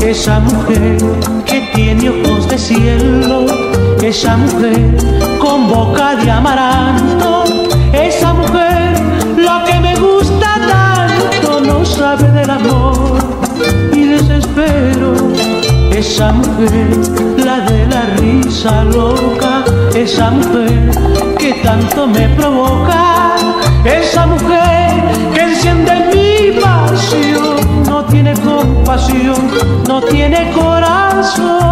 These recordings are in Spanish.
esa mujer que tiene ojos de cielo, esa mujer con boca de amaranto, esa mujer la que me gusta tanto, no sabe del amor y desespero. Esa mujer, la de la risa loca, esa mujer que tanto me provoca, esa mujer que enciende mi pasión, no tiene compasión, no tiene corazón.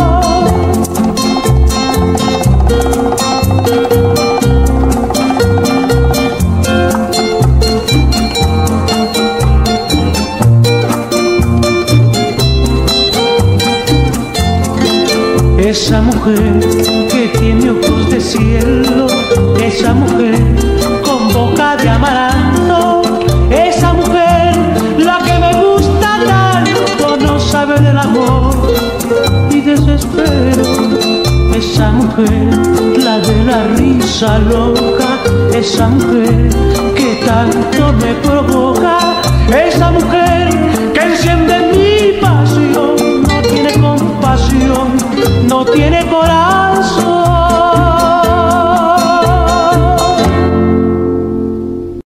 Esa mujer que tiene ojos de cielo, esa mujer con boca de amaranto, esa mujer la que me gusta tanto, no sabe del amor y desespero. Esa mujer, la de la risa loca, esa mujer que tanto me provoca, esa mujer que enciende